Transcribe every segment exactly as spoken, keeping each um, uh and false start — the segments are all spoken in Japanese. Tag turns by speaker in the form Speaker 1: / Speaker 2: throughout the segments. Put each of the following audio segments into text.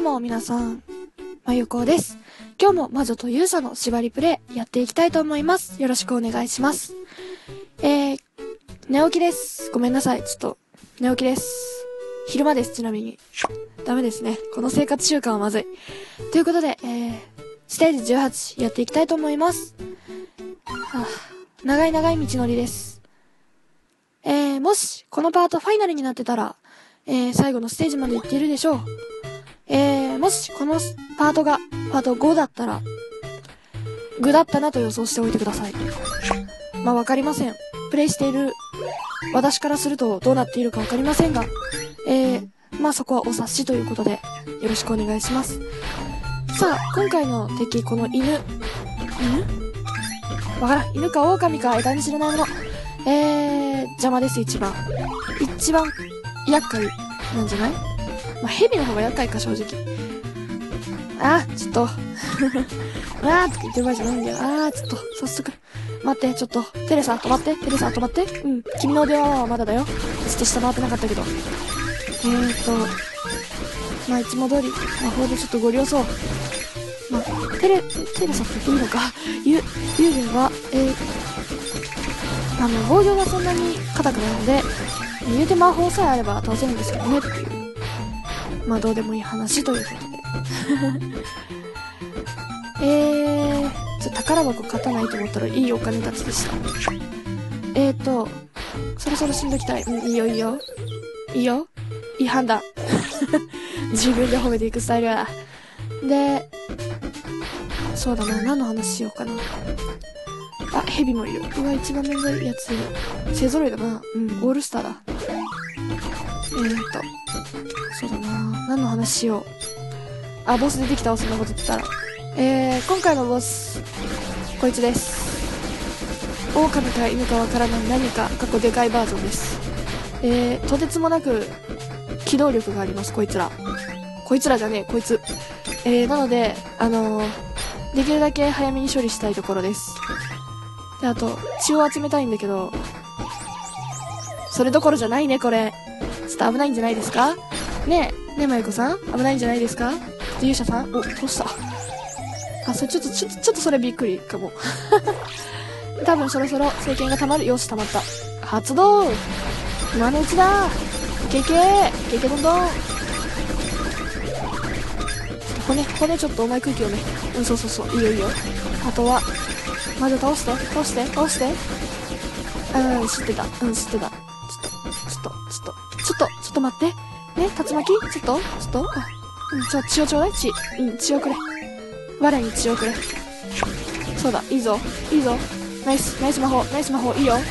Speaker 1: も皆さん、まゆこうです。今日も魔女と勇者の縛りプレイやっていきたいと思います。よろしくお願いします。えー、寝起きです。ごめんなさい。ちょっと、寝起きです。昼間です、ちなみに。ダメですね。この生活習慣はまずい。ということで、えー、ステージじゅうはちやっていきたいと思います。はあ、長い長い道のりです。えー、もし、このパートファイナルになってたら、えー、最後のステージまで行っているでしょう。えー、もし、このパートが、パートごだったら、具だったなと予想しておいてください。まあ、わかりません。プレイしている、私からするとどうなっているかわかりませんが、えー、まあ、そこはお察しということで、よろしくお願いします。さあ、今回の敵、この犬。犬わからん。犬か狼か枝に知らないもの。えー、邪魔です、一番。一番、厄介なんじゃない？まあ、蛇の方が厄介か、正直。あー、ちょっと。わーって言ってる場合じゃないんだよ。あー、ちょっと、早速。待って、ちょっと。テレサ、止まって。テレサ、止まって。うん。君の電話はまだだよ。ちょっと下回ってなかったけど。えーと、まあ、いつも通り、魔法でちょっとご了承。まあ、テレ、テレサって言っていいのか。ゆ、幽霊は、えー、あの、防御がそんなに硬くないので、言うて魔法さえあれば倒せるんですけどねっていう。まあ、どうでもいい話ということで。えー、ちょ、宝箱勝たないと思ったらいいお金たちでした。えーと、そろそろ死んどきたい。うん、いいよいいよ。いいよ。いい判断。自分で褒めていくスタイルや。で、そうだな、何の話しようかな。あ、ヘビもいる。うわ、一番めんどいやついる。勢揃いだな。うん、オールスターだ。えーと、そうだな、何の話しよう。あ、ボス出てきたわ、そんなこと言ってたら。えー、今回のボス、こいつです。狼か犬かわからない何か、過去でかいバージョンです。えー、とてつもなく、機動力があります、こいつら。こいつらじゃねえ、こいつ。えー、なので、あのー、できるだけ早めに処理したいところです。で、あと、血を集めたいんだけど、それどころじゃないね、これ。ちょっと危ないんじゃないですか？ねえ、ねえ、まゆこさん危ないんじゃないですか？勇者さんお、どうした？あ、それちょっと、ちょっと、ちょっとそれびっくりかも。多分そろそろ聖剣が溜まる。よし、溜まった。発動！今のうちだ！けけーけけどんどん！骨、骨ちょっとお前空気をね。うん、そうそうそう。いいよいいよ。あとは、まず倒して、倒して、倒して。うん、知ってた。うん、知ってた。ちょっと、ちょっと、ちょっと、ちょっと、ちょっと待って。ね、竜巻ちょっと、ちょっと、あ、うん、ちょ、血をちょうだい血。うん、血をくれ。我に血をくれ。そうだ、いいぞ。いいぞ。ナイス、ナイス魔法、ナイス魔法、いいよ。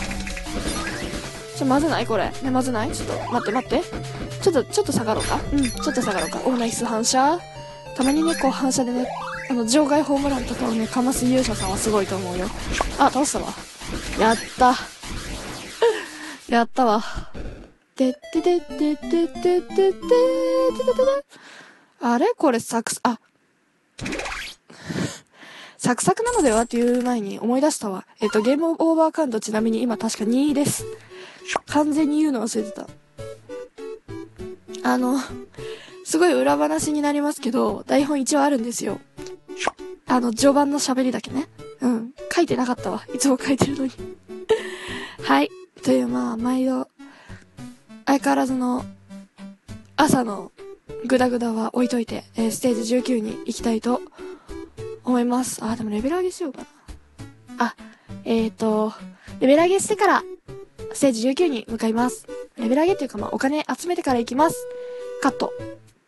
Speaker 1: ちょ、まずないこれ。ね、まずないちょっと、待って待って。ちょっと、ちょっと下がろうか。うん、ちょっと下がろうか。お、ナイス反射。たまにね、こう反射でね、あの、場外ホームランとかをね、かます勇者さんはすごいと思うよ。あ、倒したわ。やった。やったわ。てっててってってってってってってってあれこれサクス、あ。サクサクなのではっていう前に思い出したわ。えっと、ゲームオーバーカウントちなみに今確かにいです。完全に言うの忘れてた。あの、すごい裏話になりますけど、台本一応あるんですよ。あの、序盤の喋りだけね。うん。書いてなかったわ。いつも書いてるのに。はい。という、まあ、毎度、相変わらずの、朝のグダグダは置いといて、えー、ステージじゅうきゅうに行きたいと思います。あ、でもレベル上げしようかな。あ、えーと、レベル上げしてから、ステージじゅうきゅうに向かいます。レベル上げっていうか、まあ、お金集めてから行きます。カット。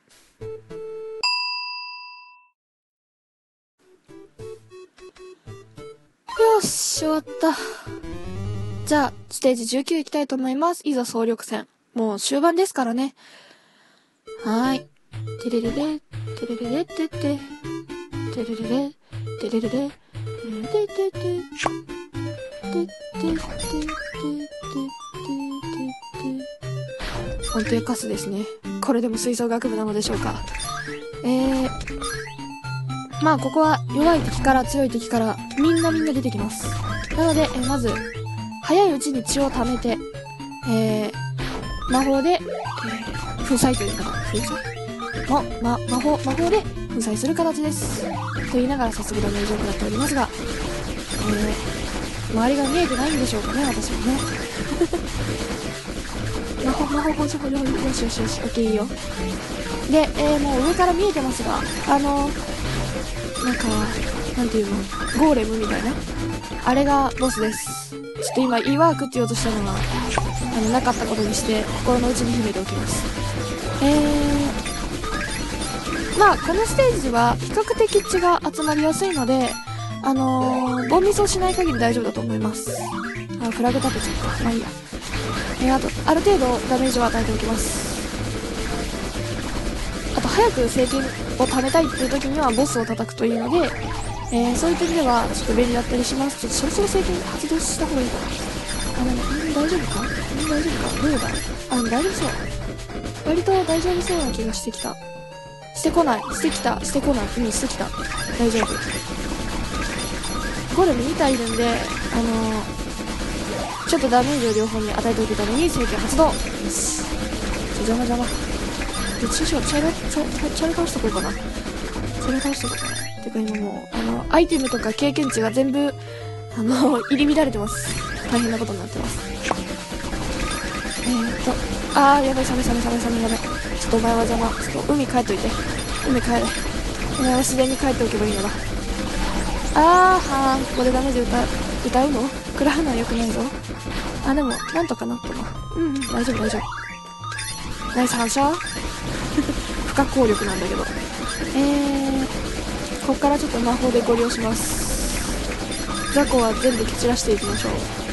Speaker 1: よし、終わった。じゃあ、ステージじゅうきゅう行きたいと思います。いざ総力戦。もう終盤ですからね。はーい。てれれれ、てれれれってって、てれれれ、てれれれ、てれれれ、ててて、てててててて音程カスですね。これでも吹奏楽部なのでしょうか。えー、まあここは弱い敵から強い敵からみんなみんな出てきます。なので、えー、まず、早いうちに血を溜めて、えー、魔法で、えー、粉砕というかな、粉砕も、ま、魔法、魔法で粉砕する形です。と言いながら早速ダメージを食らっておりますが、えー、周りが見えてないんでしょうかね、私もね。魔法、魔法、補助、補助、よしよしよし、オッケーいいよ。で、えー、もう上から見えてますが、あの、なんか、なんていうの、ゴーレムみたいな。あれがボスです。ちょっと今、イワークって言おうとしたのが、あの、なかったことにして、心の内に秘めておきます。えー、まあ、このステージは、比較的血が集まりやすいので、あのー、ボンミスをしない限り大丈夫だと思います。あ、フラグ立てちゃった。まあいいや。えー、あと、ある程度ダメージを与えておきます。あと、早く聖剣を貯めたいっていう時には、ボスを叩くといいので、えー、そういう点では、ちょっと便利だったりします。ちょっとそろそろ聖剣発動した方がいいかな。あ、でも、ん大丈夫かん大丈夫かどうだあ、大丈夫そう。割と大丈夫そうな気がしてきた。してこない。してきた。してこない。うん、してきた。大丈夫。ゴーレムに体いるんで、あのー、ちょっとダメージを両方に与えておくために聖剣発動。よし。邪魔邪魔。で、中小、茶色、茶色倒しとこうかな。茶色倒しとこうかな。てか今もう、あの、アイテムとか経験値が全部、あの、入り乱れてます。大変なことになってます。えーっと、あー、やばい、サメサメサメサメやばい。ちょっとお前は邪魔。ちょっと海帰っといて。海帰れ。お前は自然に帰っておけばいいのだ。あーはーん、ここでダメージ歌う、歌うの食らうのは良くないぞ。あ、でも、なんとかなったな。うんうん、大丈夫大丈夫。ナイス反射不可抗力なんだけど。えー、こっからちょっと魔法でご利用します。雑魚は全部蹴散らしていきましょ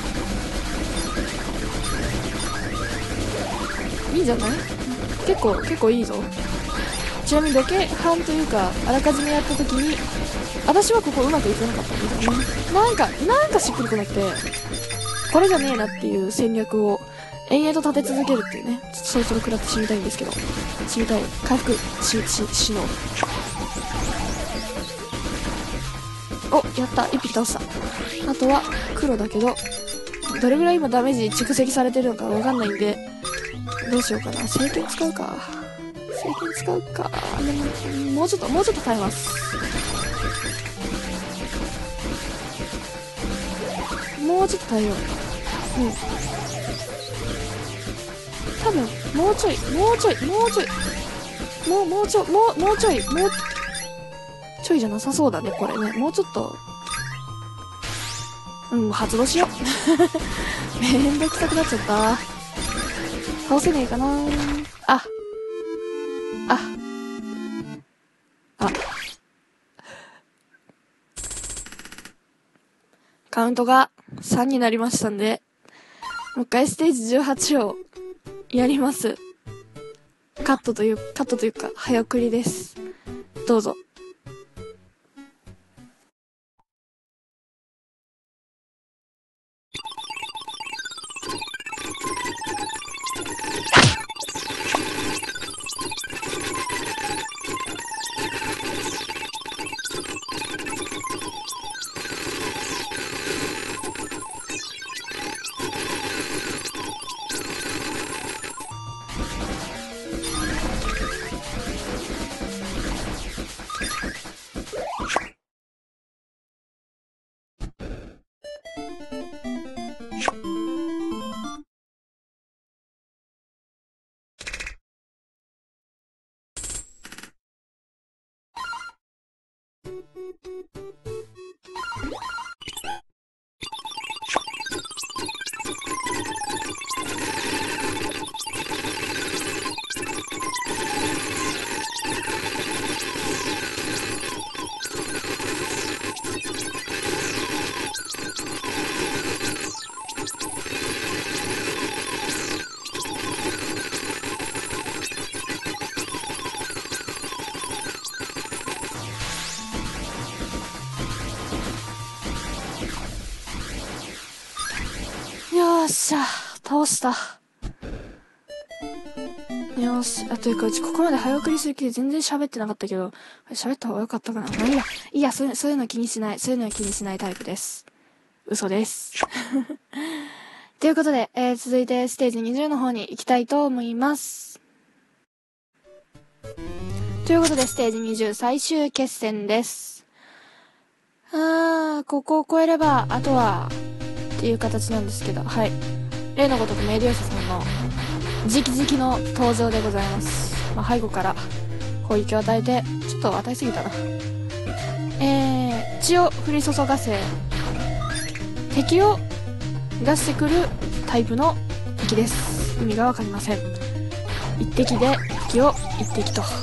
Speaker 1: う。いいんじゃない？結構、結構いいぞ。ちなみにロケハンというか、あらかじめやった時に、私はここうまくいかなかったんだよね。なんか、なんかしっくりこなくて、これじゃねえなっていう戦略を延々と立て続けるっていうね。ちょっとそろそろ食らって死にたいんですけど。死にたい。回復、し、し、死のう。お、やった。一匹倒した。あとは、黒だけど、どれぐらい今ダメージ蓄積されてるのかわかんないんで、どうしようかな。聖剣使うか。聖剣使うか。でも、もうちょっと、もうちょっと耐えます。もうちょっと耐えよう。うん。多分、もうちょい、もうちょい、もうちょい。もう、もうちょ、もう、もうちょい、もう、ちょいじゃなさそうだね、これね。もうちょっと。うん、発動しよう。めんどくさくなっちゃった。倒せねえかな。あ。あ。あ。カウントがさんになりましたんで、もう一回ステージじゅうはちをやります。カットという、カットというか、早送りです。どうぞ。よっしゃ、倒した。よーし。あ、というか、うちここまで早送りする気で全然喋ってなかったけど、喋った方が良かったかな。まあいいや。いいや、そういう、そういうの気にしない。そういうのは気にしないタイプです。嘘です。ということで、えー、続いてステージにじゅうの方に行きたいと思います。 ということで、ステージにじゅう最終決戦です。あー、ここを超えれば、あとは、っていう形なんですけど、はい。例のごとくメデューサさんの、直々の登場でございます。まあ、背後から攻撃を与えて、ちょっと与えすぎたな。えー、血を降り注がせ、敵を出してくるタイプの敵です。意味がわかりません。一滴で敵を一滴と。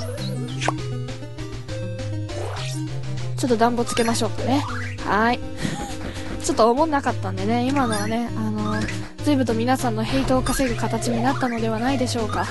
Speaker 1: ちょっと暖房つけましょうかね。はーい。ちょっと思んなかったんでね、今のはね、あのー、随分と皆さんのヘイトを稼ぐ形になったのではないでしょうか。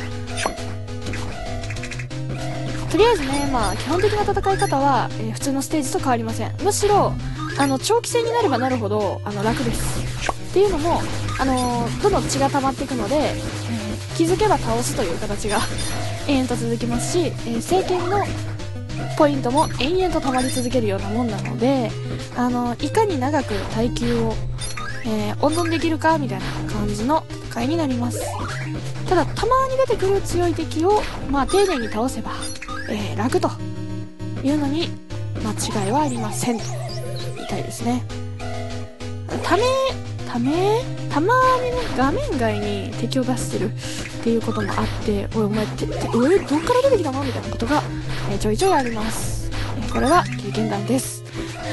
Speaker 1: とりあえずね、まあ、基本的な戦い方は、えー、普通のステージと変わりません。むしろ、あの、長期戦になればなるほど、あの、楽です。っていうのも、あのー、どんどん血が溜まっていくので、えー、気づけば倒すという形が延々と続きますし、えー、聖剣のポイントも延々と溜まり続けるようなもんなので、あのー、いかに長く耐久を、えー、温存できるかみたいな感じの戦いになります。ただ、たまに出てくる強い敵を、まあ、丁寧に倒せば、えー、楽というのに間違いはありませんと言いたいですね。ため、ため、たまにね、画面外に敵を出してるっていうこともあって、おいお前、て、て、おい、どっから出てきたのみたいなことが、えー、ちょいちょいあります。えー、これは経験談です。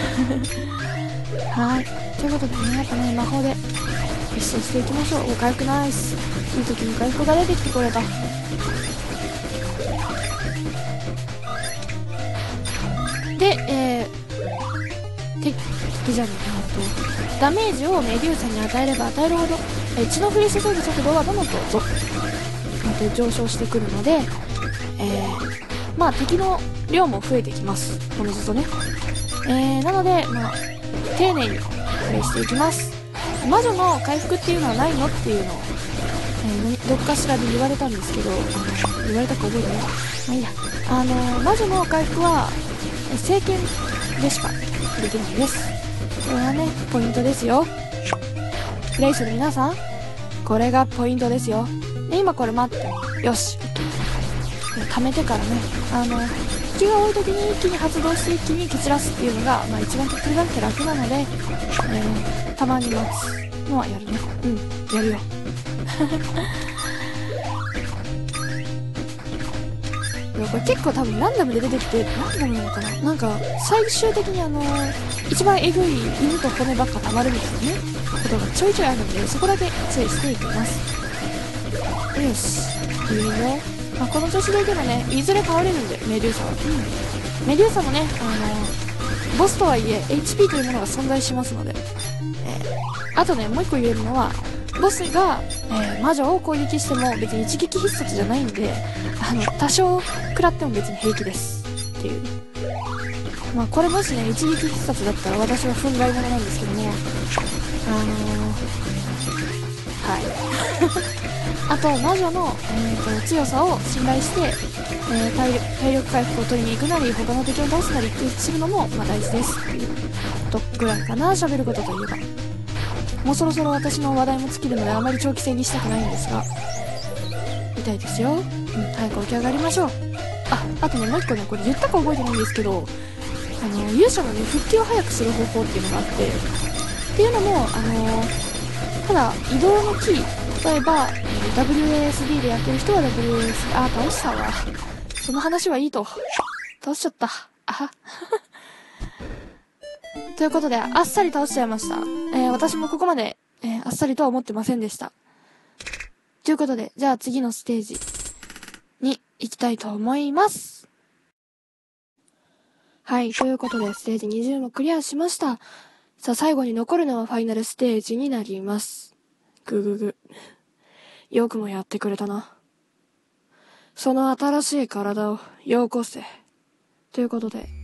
Speaker 1: はい。ということでね、やっぱね、魔法で一掃していきましょう。お、回復ナイス。いい時に回復が出てきてくれた。で、えー、て、敵じゃねえと、ダメージをメデューサに与えれば与えるほど、えー、血の降り注ぐ速度はどんどんとぞっ上昇してくるので、えー、まあ敵の量も増えてきます。このずっとね。えー、なので、まあ、丁寧にプレイしていきます。魔女の回復っていうのはないのっていうのを、えー、どっかしらで言われたんですけど、あの言われたか覚えてない。まあいいや。あのー、魔女の回復は、聖剣でしかできないです。これはね、ポイントですよ。プレイする皆さん、これがポイントですよ。で、今これ待って。よし。溜めてからね、あの、気が多い時に一気に発動して一気に蹴散らすっていうのが、まあ一番手っ取り早くて楽なので、えー、たまに待つのはやるね。うん、やるよ。これ結構多分ランダムで出てきて、ランダムなのかな、なんか、最終的にあのー、一番エグい犬と骨ばっか溜まるみたいなね、ことがちょいちょいあるんで、そこだけ注意していきます。よし。いいよ。まあ、この調子でいけばね、いずれ倒れるんで、メデューサは。うん。メデューサもね、あのー、ボスとはいえ、エイチピー というものが存在しますので、えー、あとね、もう一個言えるのは、ボスが、えー、魔女を攻撃しても別に一撃必殺じゃないんで、あの、多少食らっても別に平気です。っていう。まあこれもしね、一撃必殺だったら私は憤慨者なんですけども、あのー、はい。あと、魔女の、えー、と強さを信頼して、えー体力、体力回復を取りに行くなり、他の敵を倒すなりってするのも、まあ大事ですっていうことぐらいかな、喋ることといえば。もうそろそろ私の話題も尽きるのであまり長期戦にしたくないんですが、痛いですよ。うん、早く起き上がりましょう。あ、あとね、もう一個ね、これ言ったか覚えてないんですけど、あの、勇者のね、復帰を早くする方法っていうのがあって、っていうのも、あの、ただ、移動のキー、例えば、ダブリューエーエスディー でやってる人は ダブリューエーエスディー、あ、倒したわ。その話はいいと。倒しちゃった。あは。ということで、あっさり倒しちゃいました。えー、私もここまで、えー、あっさりとは思ってませんでした。ということで、じゃあ次のステージに行きたいと思います。はい、ということで、ステージにじゅうもクリアしました。さあ、最後に残るのはファイナルステージになります。ぐぐぐ。よくもやってくれたな。その新しい体をよこせ。ということで、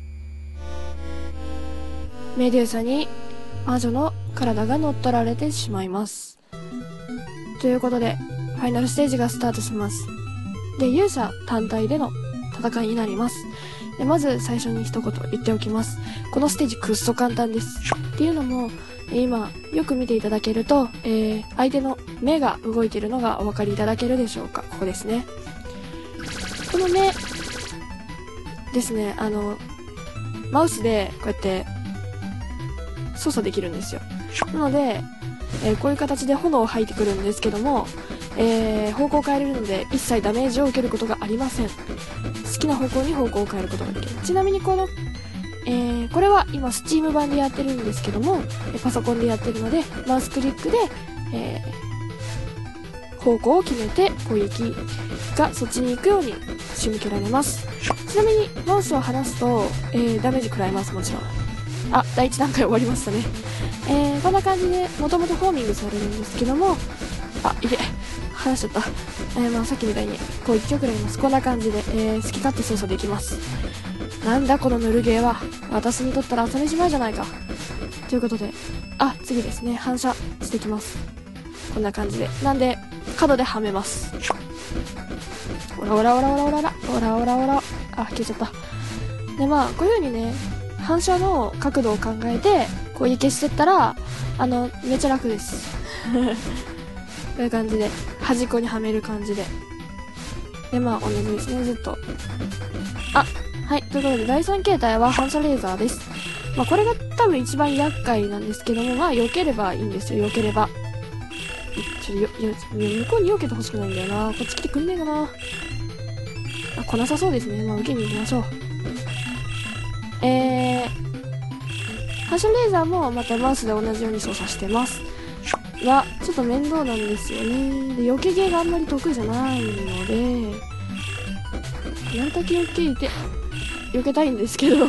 Speaker 1: メデューサに魔女の体が乗っ取られてしまいます。ということで、ファイナルステージがスタートします。で、勇者単体での戦いになります。で、まず最初に一言言っておきます。このステージくっそ簡単です。っていうのも、今、よく見ていただけると、えー、相手の目が動いているのがお分かりいただけるでしょうか。ここですね。この目、 ですね、あの、マウスでこうやって操作できるんですよ。なので、えー、こういう形で炎を吐いてくるんですけども、えー、方向を変えれるので一切ダメージを受けることがありません。好きな方向に方向を変えることができる。ちなみにこの、えー、これは今 Steam 版でやってるんですけども、パソコンでやってるので、マウスクリックで、えー、方向を決めて攻撃がそっちに行くように仕向けられます。ちなみにマウスを離すと、えー、ダメージ食らいます。もちろん。あ、だいいち段階終わりましたね。えー、こんな感じでもともとフォーミングされるんですけども、あ、いけ、離しちゃった。えー、まあさっきみたいにこういっきょくらいます。こんな感じで、えー、好き勝手操作できます。なんだこのヌルゲーは、私にとったら朝飯前じゃないか。ということで、あ、次ですね、反射していきます。こんな感じで。なんで、角ではめます。オラオラオラオラオラオラオラオラオラ、あ、消えちゃった。で、まあ、こういう風にね、反射の角度を考えて攻撃してったら、あの、めっちゃ楽です。こういう感じで、端っこにはめる感じで。で、まあ、同じですね、ずっと。あ、はい、ということで、だいさん形態は反射レーザーです。まあ、これが多分一番厄介なんですけども、まあ、避ければいいんですよ、避ければ。ちょっとよ、よ、向こうに避けてほしくないんだよな。こっち来てくんねえかな。あ、来なさそうですね。まあ、受けに行きましょう。えー、反射レーザーもまたマウスで同じように操作してます。が、ちょっと面倒なんですよね。で、避けゲーがあんまり得意じゃないので、なるだけ避けて、避けたいんですけど、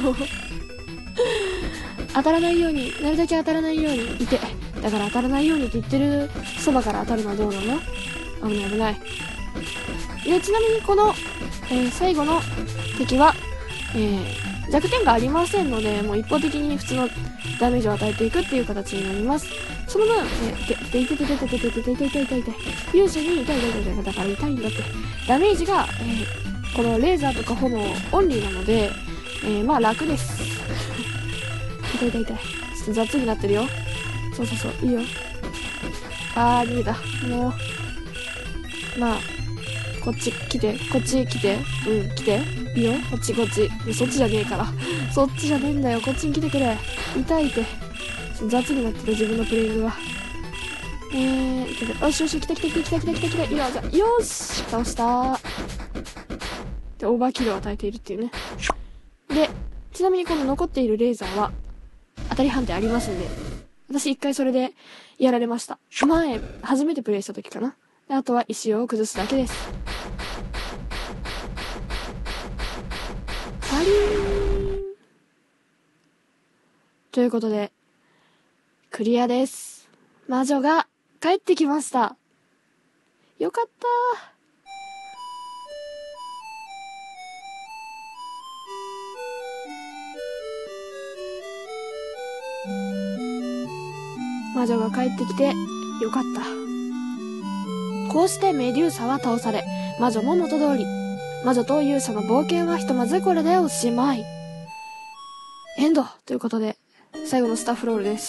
Speaker 1: 当たらないように、なるだけ当たらないようにいて、だから当たらないようにって言ってるそばから当たるのはどうなの？危ない危ない。で、ちなみにこの、えー、最後の敵は、えー、弱点がありませんので、もう一方的に普通のダメージを与えていくっていう形になります。その分、えー、で、で、痛い痛い痛い痛い痛い痛い痛い痛い痛い。勇者に痛い痛い痛い痛い。だから痛いんだって。ダメージが、えー、このレーザーとか炎オンリーなので、えー、まあ楽です。痛い痛い痛い。ちょっと雑になってるよ。そうそうそう、いいよ。あー、逃げた。もう。まあ、こっち来て、こっち来て、うん、来て。いいよ、こっちこっち。そっちじゃねえから。そっちじゃねえんだよ、こっちに来てくれ。痛いって。雑になってる自分のプレイングが。えー、よしよし、来た来た来た来た来た来た来た。いや、じゃあ、よーし倒したー。で、オーバーキルを与えているっていうね。で、ちなみにこの残っているレーザーは、当たり判定ありますんで、私一回それでやられました。前、初めてプレイした時かな。で、あとは石を崩すだけです。パリーンということで、クリアです。魔女が帰ってきました。よかったー。魔女が帰ってきてよかった。こうしてメデューサは倒され、魔女も元通り。魔女と勇者の冒険はひとまずこれでおしまい。エンドということで、最後のスタッフロールです。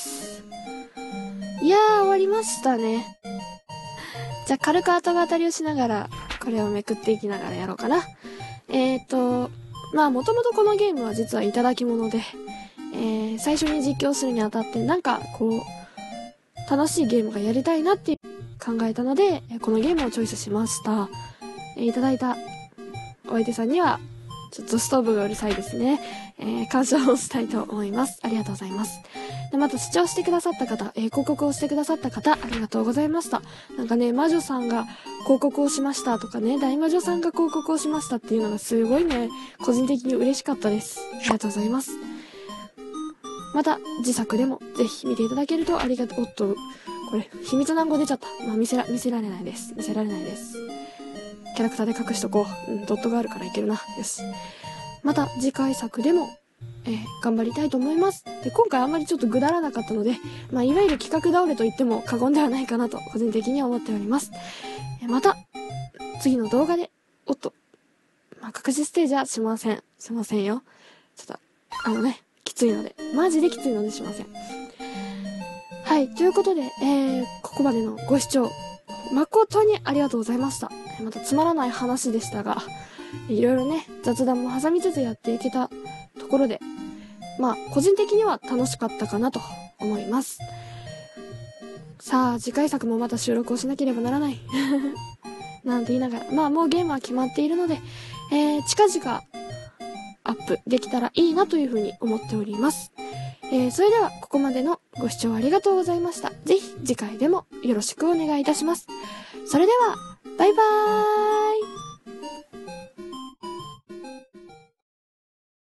Speaker 1: いやー、終わりましたね。じゃあ軽く後が当たりをしながら、これをめくっていきながらやろうかな。えーと、まあもともとこのゲームは実はいただき物で、えー、最初に実況するにあたってなんかこう、楽しいゲームがやりたいなって考えたので、このゲームをチョイスしました。えー、いただいたお相手さんには、ちょっとストーブがうるさいですね。えー、感謝をしたいと思います。ありがとうございます。で、また視聴してくださった方、えー、広告をしてくださった方、ありがとうございました。なんかね、魔女さんが広告をしましたとかね、大魔女さんが広告をしましたっていうのがすごいね、個人的に嬉しかったです。ありがとうございます。また、自作でもぜひ見ていただけるとありがとう。おっと、これ、秘密単語出ちゃった。まあ、見せら、見せられないです。見せられないです。キャラクターで隠しとこう。うん、ドットがあるからいけるな。よし。また、次回作でも、えー、頑張りたいと思います。で、今回あんまりちょっとぐだらなかったので、まあ、いわゆる企画倒れと言っても過言ではないかなと、個人的には思っております。えー、また、次の動画で、おっと、まあ、隠しステージはしません。しませんよ。ちょっと、あのね、きついので、マジできついのでしません。はい、ということで、えー、ここまでのご視聴、誠にありがとうございました。またつまらない話でしたが、 いろいろね、雑談も挟みつつやっていけたところで、まあ、個人的には楽しかったかなと思います。さあ、次回作もまた収録をしなければならない。なんて言いながら、まあもうゲームは決まっているので、えー、近々アップできたらいいなというふうに思っております。えー、それではここまでのご視聴ありがとうございました。ぜひ次回でもよろしくお願いいたします。それでは、バイバーイ。